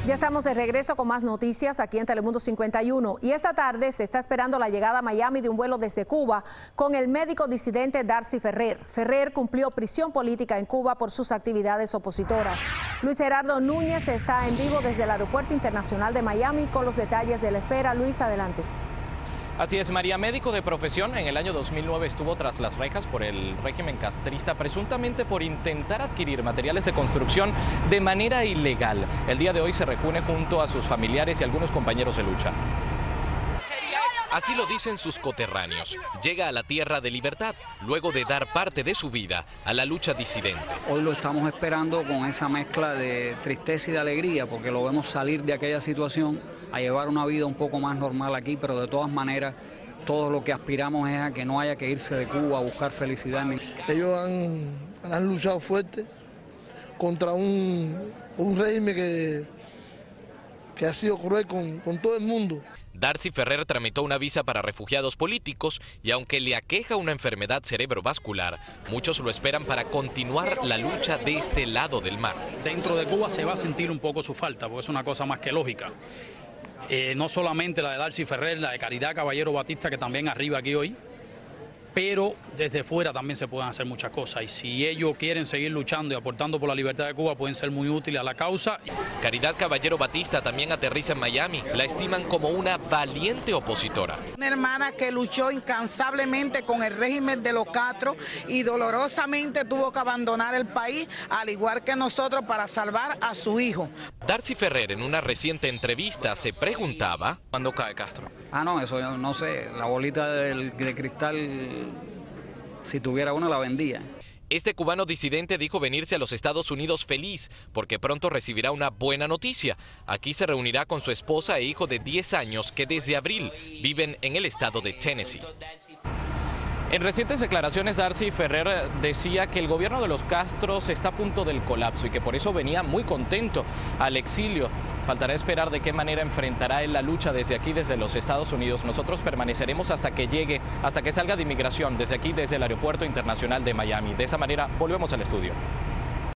Ya estamos de regreso con más noticias aquí en Telemundo 51 y esta tarde se está esperando la llegada a Miami de un vuelo desde Cuba con el médico disidente Darcy Ferrer. Ferrer cumplió prisión política en Cuba por sus actividades opositoras. Luis Gerardo Núñez está en vivo desde el Aeropuerto Internacional de Miami con los detalles de la espera. Luis, adelante. Así es, María, médico de profesión, en el año 2009 estuvo tras las rejas por el régimen castrista, presuntamente por intentar adquirir materiales de construcción de manera ilegal. El día de hoy se reúne junto a sus familiares y algunos compañeros de lucha. Así lo dicen sus coterráneos. Llega a la tierra de libertad, luego de dar parte de su vida a la lucha disidente. Hoy lo estamos esperando con esa mezcla de tristeza y de alegría, porque lo vemos salir de aquella situación a llevar una vida un poco más normal aquí, pero de todas maneras, todo lo que aspiramos es a que no haya que irse de Cuba a buscar felicidad. Ellos han luchado fuerte contra un régimen que ha sido cruel con todo el mundo. Darcy Ferrer tramitó una visa para refugiados políticos y aunque le aqueja una enfermedad cerebrovascular, muchos lo esperan para continuar la lucha de este lado del mar. Dentro de Cuba se va a sentir un poco su falta, porque es una cosa más que lógica. No solamente la de Darcy Ferrer, la de Caridad Caballero Batista, que también arriba aquí hoy, pero desde fuera también se pueden hacer muchas cosas y si ellos quieren seguir luchando y aportando por la libertad de Cuba pueden ser muy útiles a la causa. Caridad Caballero Batista también aterriza en Miami, la estiman como una valiente opositora. Una hermana que luchó incansablemente con el régimen de los Castro y dolorosamente tuvo que abandonar el país, al igual que nosotros, para salvar a su hijo. Darcy Ferrer en una reciente entrevista se preguntaba ¿cuándo cae Castro? No, eso yo no sé, la bolita de cristal, si tuviera una la vendía. Este cubano disidente dijo venirse a los Estados Unidos feliz porque pronto recibirá una buena noticia. Aquí se reunirá con su esposa e hijo de 10 años que desde abril viven en el estado de Tennessee. En recientes declaraciones, Darcy Ferrer decía que el gobierno de los Castros está a punto del colapso y que por eso venía muy contento al exilio. Faltará esperar de qué manera enfrentará él la lucha desde aquí, desde los Estados Unidos. Nosotros permaneceremos hasta que llegue, hasta que salga de inmigración, desde aquí, desde el Aeropuerto Internacional de Miami. De esa manera, volvemos al estudio.